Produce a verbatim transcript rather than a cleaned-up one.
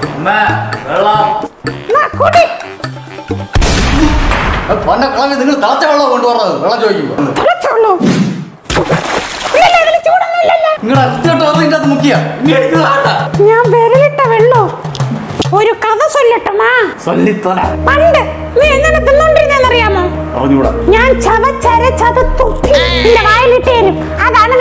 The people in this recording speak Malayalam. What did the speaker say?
നിങ്ങൾ തിളച്ച വെള്ളം കൊണ്ടുപോകുന്നത് വെള്ളം ചോദിക്കുമ്പോ നിങ്ങളുടെ മുക്കിയ ഞാൻ വിരലിട്ട വെള്ളോ ഒരു കഥ ചൊല്ലട്ടുമാ പണ്ട് നീ എങ്ങനെ തിന്നോണ്ടിരുന്നറിയാമോ? ഞാൻ ചവച്ചര ചതത്തുപ്പി എന്റെ വായിലിട്ടേരും. അതാണ്